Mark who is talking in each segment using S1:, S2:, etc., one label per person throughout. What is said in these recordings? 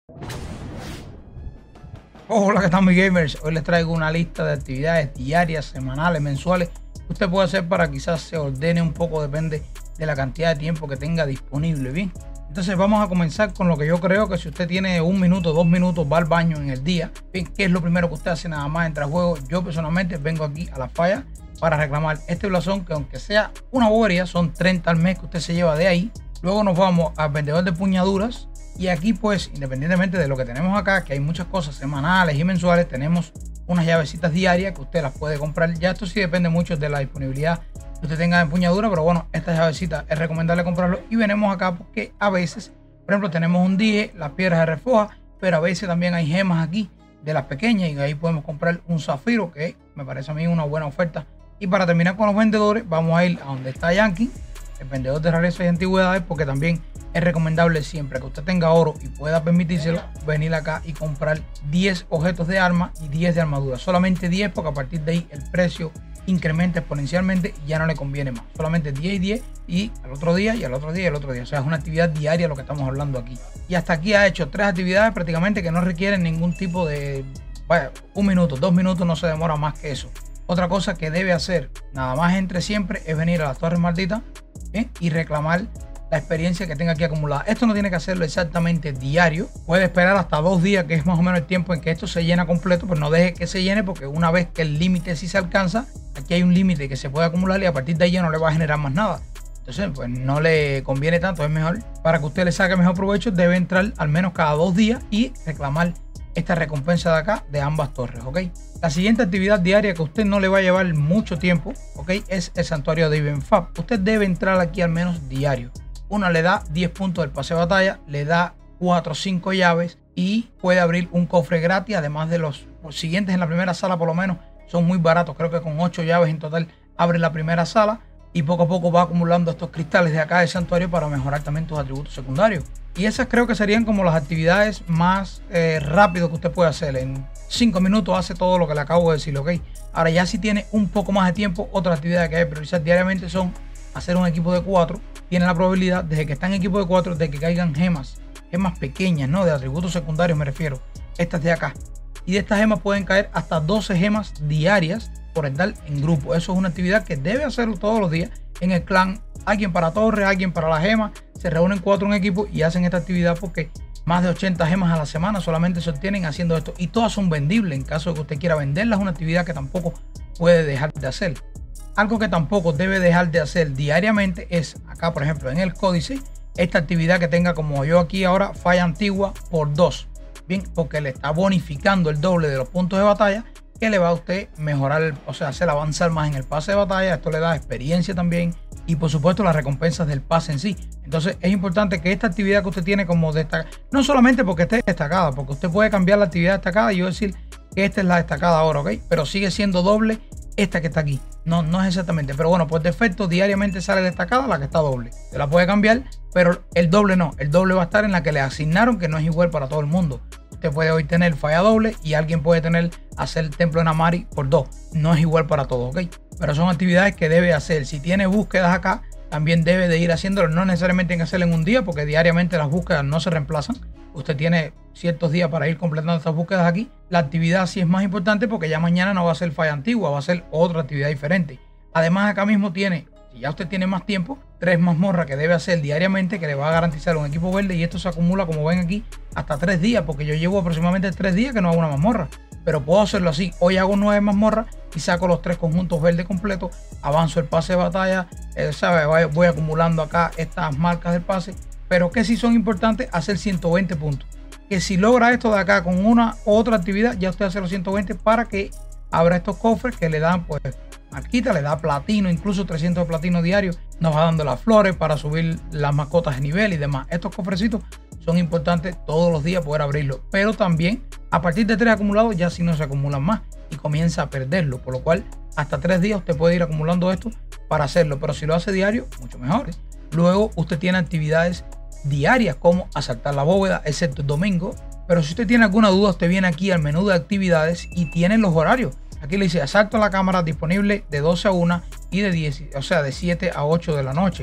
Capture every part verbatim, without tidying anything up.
S1: Hola, ¿qué tal, mis gamers? Hoy les traigo una lista de actividades diarias, semanales, mensuales que usted puede hacer para quizás se ordene un poco, depende de la cantidad de tiempo que tenga disponible. Bien, entonces vamos a comenzar con lo que yo creo que si usted tiene un minuto, dos minutos, va al baño en el día. Bien, ¿qué es lo primero que usted hace nada más entra a juego? Yo personalmente vengo aquí a la falla para reclamar este blasón, que aunque sea una bobería, son treinta al mes que usted se lleva de ahí. Luego nos vamos al vendedor de puñaduras. Y aquí, pues, independientemente de lo que tenemos acá, que hay muchas cosas semanales y mensuales, tenemos unas llavecitas diarias que usted las puede comprar. Ya esto sí depende mucho de la disponibilidad que usted tenga de empuñadura, pero bueno, estas llavecitas es recomendable comprarlo. Y venimos acá porque a veces, por ejemplo, tenemos un dije, las piedras de refoja, pero a veces también hay gemas aquí de las pequeñas y ahí podemos comprar un zafiro, que me parece a mí una buena oferta. Y para terminar con los vendedores, vamos a ir a donde está Yankee, el vendedor de rarezas y antigüedades, porque también es recomendable siempre que usted tenga oro y pueda permitírselo, venir acá y comprar diez objetos de arma y diez de armadura. Solamente diez, porque a partir de ahí el precio incrementa exponencialmente y ya no le conviene más. Solamente diez y diez, y al otro día y al otro día y al otro día. O sea, es una actividad diaria lo que estamos hablando aquí. Y hasta aquí ha hecho tres actividades prácticamente que no requieren ningún tipo de... Vaya, un minuto, dos minutos, no se demora más que eso. Otra cosa que debe hacer, nada más entre siempre, es venir a las Torres Malditas, ¿eh? y reclamar la experiencia que tenga aquí acumulada. Esto no tiene que hacerlo exactamente diario. Puede esperar hasta dos días, que es más o menos el tiempo en que esto se llena completo, pero no deje que se llene, porque una vez que el límite sí se alcanza, aquí hay un límite que se puede acumular y a partir de ahí ya no le va a generar más nada. Entonces, pues no le conviene tanto. Es mejor, para que usted le saque mejor provecho, debe entrar al menos cada dos días y reclamar esta recompensa de acá de ambas torres, ¿ok? La siguiente actividad diaria que a usted no le va a llevar mucho tiempo, ¿ok? Es el santuario de Ibenfab. Usted debe entrar aquí al menos diario. Una le da diez puntos del pase de batalla, le da cuatro o cinco llaves y puede abrir un cofre gratis, además de los, los siguientes en la primera sala. Por lo menos son muy baratos, creo que con ocho llaves en total abre la primera sala y poco a poco va acumulando estos cristales de acá del santuario para mejorar también tus atributos secundarios. Y esas creo que serían como las actividades más eh, rápido que usted puede hacer. En cinco minutos hace todo lo que le acabo de decir, ¿ok? Ahora ya si tiene un poco más de tiempo, otras actividades que hay que priorizar diariamente son hacer un equipo de cuatro. Tiene la probabilidad, desde que está en equipo de cuatro, de que caigan gemas, gemas pequeñas, ¿no? De atributos secundarios me refiero, estas de acá. Y de estas gemas pueden caer hasta doce gemas diarias por estar en grupo. Eso es una actividad que debe hacerlo todos los días en el clan. Alguien para torre, alguien para la gema. Se reúnen cuatro en equipo y hacen esta actividad porque más de ochenta gemas a la semana solamente se obtienen haciendo esto. Y todas son vendibles en caso de que usted quiera venderlas. Es una actividad que tampoco puede dejar de hacer. Algo que tampoco debe dejar de hacer diariamente es acá, por ejemplo, en el códice, esta actividad que tenga como yo aquí ahora, falla antigua por dos. Bien, porque le está bonificando el doble de los puntos de batalla, que le va a usted mejorar, o sea, hacer avanzar más en el pase de batalla. Esto le da experiencia también y por supuesto las recompensas del pase en sí. Entonces es importante que esta actividad que usted tiene como destacada, no solamente porque esté destacada, porque usted puede cambiar la actividad destacada y yo decir que esta es la destacada ahora, ¿ok? Pero sigue siendo doble esta que está aquí. No, no es exactamente, pero bueno, por defecto diariamente sale destacada la que está doble. Se la puede cambiar, pero el doble no. El doble va a estar en la que le asignaron, que no es igual para todo el mundo. Usted puede hoy tener falla doble y alguien puede tener hacer el templo de Namari por dos. No es igual para todos, ¿ok? Pero son actividades que debe hacer. Si tiene búsquedas acá, también debe de ir haciéndolo. No necesariamente en hacerlo en un día, porque diariamente las búsquedas no se reemplazan. Usted tiene ciertos días para ir completando estas búsquedas aquí. La actividad sí es más importante porque ya mañana no va a ser falla antigua, va a ser otra actividad diferente. Además, acá mismo tiene, si ya usted tiene más tiempo, tres mazmorras que debe hacer diariamente, que le va a garantizar un equipo verde, y esto se acumula, como ven aquí, hasta tres días, porque yo llevo aproximadamente tres días que no hago una mazmorra. Pero puedo hacerlo así. Hoy hago nueve mazmorras y saco los tres conjuntos verdes completos, avanzo el pase de batalla, eh, ¿sabe? Voy, voy acumulando acá estas marcas del pase. Pero que sí son importantes, hacer ciento veinte puntos. Que si logra esto de acá con una u otra actividad, ya usted hace los ciento veinte para que abra estos cofres que le dan, pues, marquita, le da platino, incluso trescientos de platino diario. Nos va dando las flores para subir las mascotas de nivel y demás. Estos cofrecitos son importantes todos los días poder abrirlos. Pero también, a partir de tres acumulados, ya si no se acumulan más y comienza a perderlo. Por lo cual, hasta tres días usted puede ir acumulando esto para hacerlo. Pero si lo hace diario, mucho mejor. Luego, usted tiene actividades diarias como asaltar la bóveda, excepto el domingo. Pero si usted tiene alguna duda, usted viene aquí al menú de actividades y tiene los horarios. Aquí le dice asalto a la cámara, disponible de doce a una y de diez, o sea, de siete a ocho de la noche.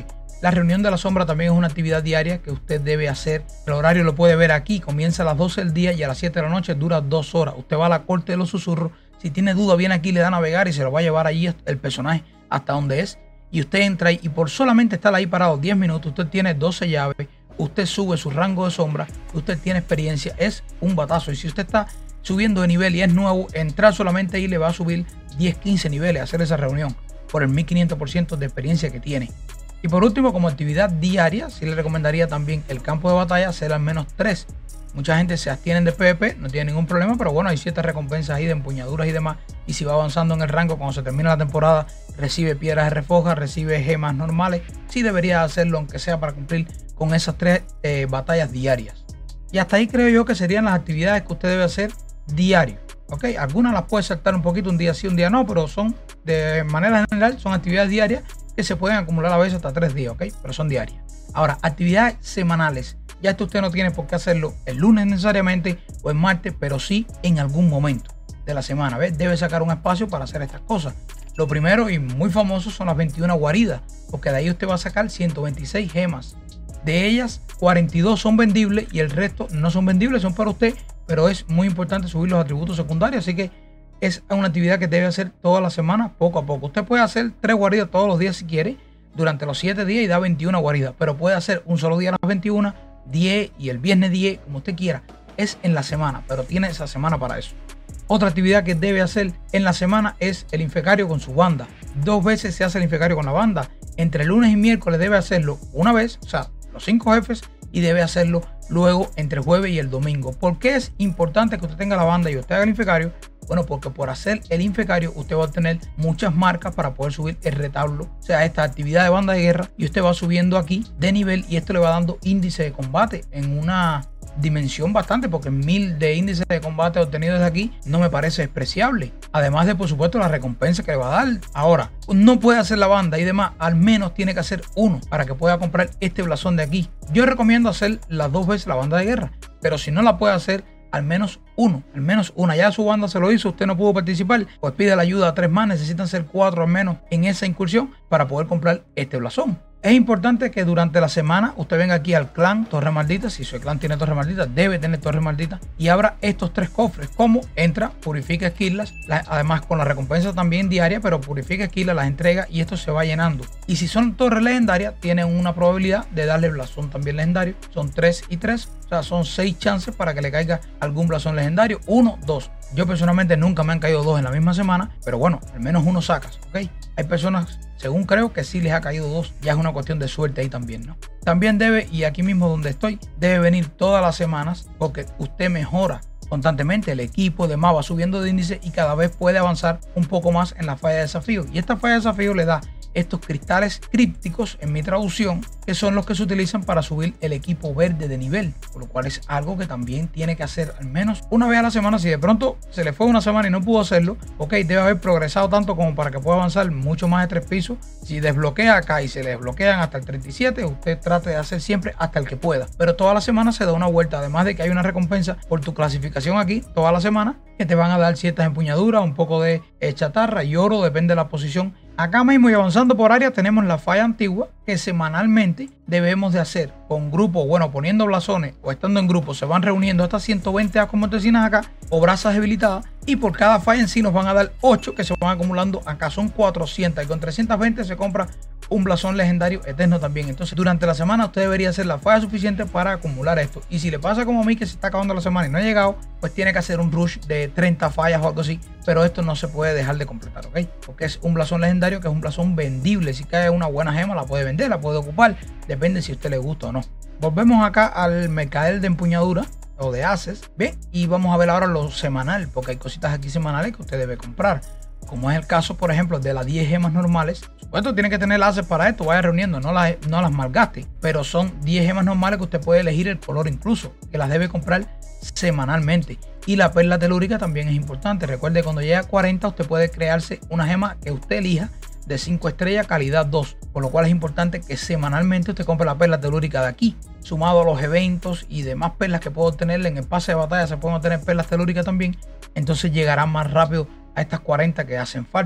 S1: La reunión de la sombra también es una actividad diaria que usted debe hacer. El horario lo puede ver aquí. Comienza a las doce del día y a las siete de la noche dura dos horas. Usted va a la corte de los susurros. Si tiene duda, viene aquí, le da a navegar y se lo va a llevar allí el personaje hasta donde es. Y usted entra ahí y por solamente estar ahí parado diez minutos, usted tiene doce llaves. Usted sube su rango de sombra. Usted tiene experiencia. Es un batazo. Y si usted está subiendo de nivel y es nuevo, entrar solamente ahí le va a subir diez, quince niveles a hacer esa reunión por el mil quinientos por ciento de experiencia que tiene. Y por último, como actividad diaria, sí le recomendaría también el campo de batalla hacer al menos tres. Mucha gente se abstienen de PvP, no tiene ningún problema, pero bueno, hay ciertas recompensas ahí de empuñaduras y demás. Y si va avanzando en el rango, cuando se termina la temporada, recibe piedras de refoja, recibe gemas normales. Sí debería hacerlo, aunque sea para cumplir con esas tres eh, batallas diarias. Y hasta ahí creo yo que serían las actividades que usted debe hacer diario. ¿Ok? Algunas las puede saltar un poquito, un día sí, un día no, pero son de manera general, son actividades diarias que se pueden acumular a veces hasta tres días, ¿ok? Pero son diarias. Ahora, actividades semanales. Ya esto usted no tiene por qué hacerlo el lunes necesariamente o el martes, pero sí en algún momento de la semana. ¿Ves? Debe sacar un espacio para hacer estas cosas. Lo primero y muy famoso son las veintiuna guaridas, porque de ahí usted va a sacar ciento veintiséis gemas. De ellas, cuarenta y dos son vendibles y el resto no son vendibles, son para usted, pero es muy importante subir los atributos secundarios, así que es una actividad que debe hacer toda la semana, poco a poco. Usted puede hacer tres guaridas todos los días si quiere, durante los siete días y da veintiuna guaridas, pero puede hacer un solo día las veintiuna, diez y el viernes diez, como usted quiera. Es en la semana, pero tiene esa semana para eso. Otra actividad que debe hacer en la semana es el infecario con su banda. Dos veces se hace el infecario con la banda. Entre lunes y miércoles debe hacerlo una vez, o sea, los cinco jefes, y debe hacerlo luego entre el jueves y el domingo. ¿Por qué es importante que usted tenga la banda y usted haga el infecario? Bueno, porque por hacer el infecario usted va a obtener muchas marcas para poder subir el retablo, o sea, esta actividad de banda de guerra, y usted va subiendo aquí de nivel y esto le va dando índice de combate en una dimensión bastante, porque mil de índice de combate obtenido desde aquí no me parece despreciable. Además de, por supuesto, la recompensa que le va a dar. Ahora, no puede hacer la banda y demás, al menos tiene que hacer uno para que pueda comprar este blasón de aquí. Yo recomiendo hacer las dos veces la banda de guerra, pero si no la puede hacer, al menos uno, al menos una. Ya su banda se lo hizo, usted no pudo participar, pues pide la ayuda a tres más. Necesitan ser cuatro al menos en esa incursión para poder comprar este blasón. Es importante que durante la semana usted venga aquí al clan Torre Maldita. Si su clan tiene Torre Maldita, debe tener Torre Maldita, y abra estos tres cofres. Como entra, purifica esquilas, además con la recompensa también diaria, pero purifica esquilas, las entrega y esto se va llenando. Y si son torres legendarias, tienen una probabilidad de darle blasón también legendario. Son tres y tres, o sea, son seis chances para que le caiga algún blasón legendario. Uno, dos. Yo personalmente nunca me han caído dos en la misma semana, pero bueno, al menos uno sacas, ¿ok? Hay personas, según creo, que sí les ha caído dos. Ya es una cuestión de suerte ahí también, ¿no? También debe, y aquí mismo donde estoy, debe venir todas las semanas, porque usted mejora constantemente el equipo, demás va subiendo de índice y cada vez puede avanzar un poco más en la falla de desafío. Y esta falla de desafío le da estos cristales crípticos, en mi traducción, que son los que se utilizan para subir el equipo verde de nivel, por lo cual es algo que también tiene que hacer al menos una vez a la semana. Si de pronto se le fue una semana y no pudo hacerlo, ok, debe haber progresado tanto como para que pueda avanzar mucho más de tres pisos. Si desbloquea acá y se le desbloquean hasta el treinta y siete, usted trate de hacer siempre hasta el que pueda, pero toda la semana se da una vuelta, además de que hay una recompensa por tu clasificación aquí toda la semana, que te van a dar ciertas empuñaduras, un poco de chatarra y oro, depende de la posición. Acá mismo y avanzando por área tenemos la falla antigua, que semanalmente debemos de hacer con grupos, bueno, poniendo blasones o estando en grupos, se van reuniendo estas ciento veinte acontecinas acá o brasas debilitadas, y por cada falla en sí nos van a dar ocho que se van acumulando. Acá son cuatrocientas y con trescientas veinte se compra un blasón legendario eterno también. Entonces durante la semana usted debería hacer la falla suficiente para acumular esto, y si le pasa como a mí que se está acabando la semana y no ha llegado, pues tiene que hacer un rush de treinta fallas o algo así, pero esto no se puede dejar de completar, ¿ok? Porque es un blasón legendario que es un blasón vendible. Si cae una buena gema la puede vender, la puede ocupar, depende si a usted le gusta o no. Volvemos acá al mercader de empuñadura o de haces, ¿ve? Y vamos a ver ahora lo semanal, porque hay cositas aquí semanales que usted debe comprar, como es el caso, por ejemplo, de las diez gemas normales. Por supuesto, tiene que tener haces para esto, vaya reuniendo, no las, no las malgaste, pero son diez gemas normales que usted puede elegir el color incluso, que las debe comprar semanalmente. Y la perla telúrica también es importante. Recuerde, cuando llega a cuarenta, usted puede crearse una gema que usted elija de cinco estrellas, calidad dos, por lo cual es importante que semanalmente usted compre la perla telúrica de aquí, sumado a los eventos y demás perlas que puedo obtener en el pase de batalla. Se pueden obtener perlas telúricas también, entonces llegará más rápido a estas cuarenta que hacen falta.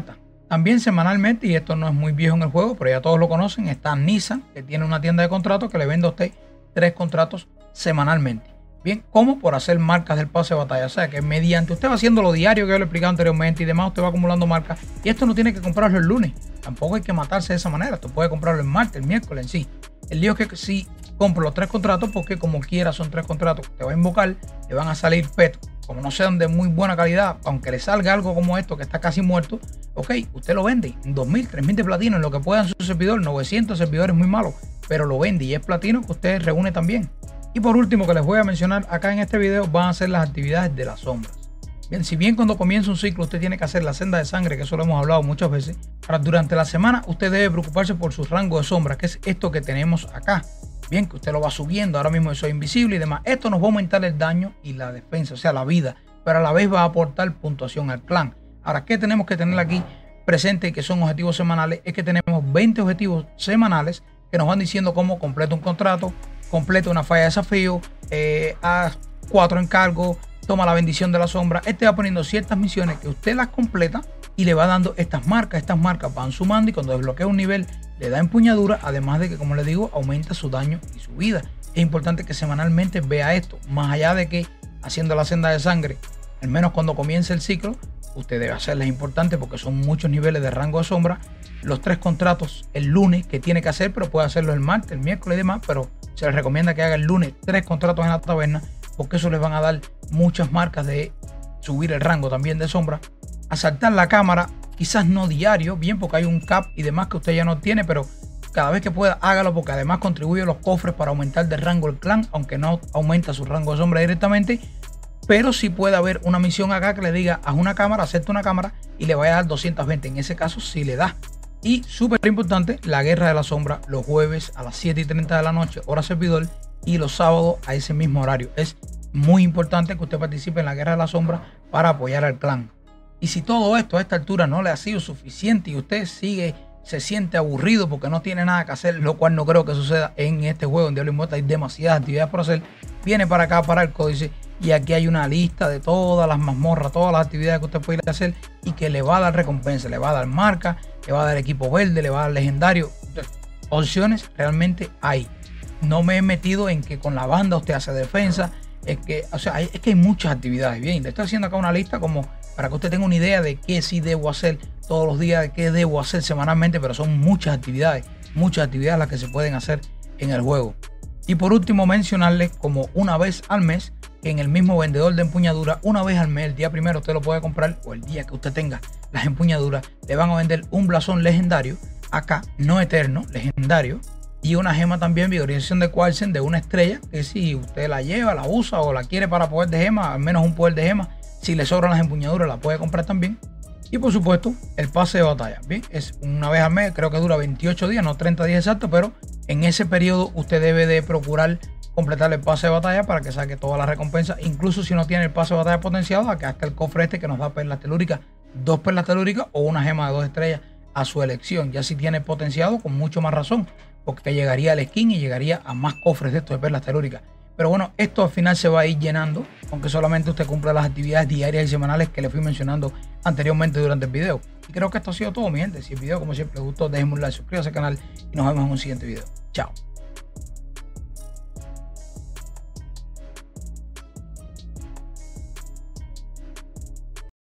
S1: También semanalmente, y esto no es muy viejo en el juego, pero ya todos lo conocen, está Nissan, que tiene una tienda de contratos que le vende a usted tres contratos semanalmente. Bien, como por hacer marcas del pase de batalla. O sea, que mediante usted va haciendo lo diario que yo le he explicado anteriormente y demás, usted va acumulando marcas. Y esto no tiene que comprarlo el lunes. Tampoco hay que matarse de esa manera. Usted puede comprarlo el martes, el miércoles en sí. El lío es que si compro los tres contratos, porque como quiera son tres contratos que te va a invocar, le van a salir petos. Como no sean de muy buena calidad, aunque le salga algo como esto que está casi muerto, ok, usted lo vende en dos mil, tres mil de platino, en lo que puedan su servidor, novecientos servidores muy malos, pero lo vende y es platino que usted reúne también. Y por último, que les voy a mencionar acá en este video, van a ser las actividades de las sombras. Bien, si bien cuando comienza un ciclo usted tiene que hacer la senda de sangre, que eso lo hemos hablado muchas veces, para durante la semana usted debe preocuparse por su rango de sombras, que es esto que tenemos acá. Bien, que usted lo va subiendo, ahora mismo eso es invisible y demás. Esto nos va a aumentar el daño y la defensa, o sea, la vida, pero a la vez va a aportar puntuación al clan. Ahora, ¿qué tenemos que tener aquí presente, que son objetivos semanales? Es que tenemos veinte objetivos semanales que nos van diciendo cómo completa un contrato, completa una falla de desafío, eh, haz cuatro encargos, toma la bendición de la sombra. Este va poniendo ciertas misiones que usted las completa y le va dando estas marcas. Estas marcas van sumando y cuando desbloquea un nivel le da empuñadura, además de que, como les digo, aumenta su daño y su vida. Es importante que semanalmente vea esto, más allá de que haciendo la senda de sangre, al menos cuando comience el ciclo, usted debe hacerlas importantes porque son muchos niveles de rango de sombra. Los tres contratos el lunes que tiene que hacer, pero puede hacerlo el martes, el miércoles y demás, pero se les recomienda que haga el lunes tres contratos en la taberna porque eso les van a dar muchas marcas de subir el rango también de sombra. Asaltar la cámara, quizás no diario, bien, porque hay un cap y demás que usted ya no tiene, pero cada vez que pueda hágalo porque además contribuye a los cofres para aumentar de rango el clan, aunque no aumenta su rango de sombra directamente. Pero sí puede haber una misión acá que le diga haz una cámara, acepta una cámara y le vaya a dar doscientos veinte. En ese caso sí le da. Y súper importante, la guerra de la sombra los jueves a las siete y treinta de la noche, hora servidor, y los sábados a ese mismo horario. Es muy importante que usted participe en la guerra de la sombra para apoyar al clan. Y si todo esto a esta altura no le ha sido suficiente y usted sigue, se siente aburrido porque no tiene nada que hacer, lo cual no creo que suceda en este juego, en Diablo Inmortal hay demasiadas actividades por hacer, viene para acá, para el códice, y aquí hay una lista de todas las mazmorras, todas las actividades que usted puede ir a hacer y que le va a dar recompensa, le va a dar marca, le va a dar equipo verde, le va a dar legendario. Opciones realmente hay. No me he metido en que con la banda usted hace defensa, es que, o sea, hay, es que hay muchas actividades. Bien, le estoy haciendo acá una lista como para que usted tenga una idea de qué sí debo hacer todos los días, de qué debo hacer semanalmente, pero son muchas actividades, muchas actividades las que se pueden hacer en el juego. Y por último, mencionarles como una vez al mes, que en el mismo vendedor de empuñadura, una vez al mes, el día primero usted lo puede comprar, o el día que usted tenga las empuñaduras, le van a vender un blasón legendario, acá, no eterno, legendario, y una gema también, vigorización de Quartsen de una estrella, que si usted la lleva, la usa o la quiere para poder de gema, al menos un poder de gema, si le sobran las empuñaduras la puede comprar también. Y por supuesto, el pase de batalla, ¿bien? Es una vez al mes, creo que dura veintiocho días, no treinta días exactos, pero en ese periodo usted debe de procurar completar el pase de batalla para que saque todas las recompensas, incluso si no tiene el pase de batalla potenciado, acá está el cofre este que nos da perlas telúricas, dos perlas telúricas o una gema de dos estrellas a su elección. Ya si tiene potenciado, con mucho más razón, porque llegaría al skin y llegaría a más cofres de estos de perlas telúricas. Pero bueno, esto al final se va a ir llenando, aunque solamente usted cumpla las actividades diarias y semanales que le fui mencionando anteriormente durante el video. Y creo que esto ha sido todo, mi gente. Si el video, como siempre, les gustó, déjenme un like, suscríbanse al canal y nos vemos en un siguiente video. Chao.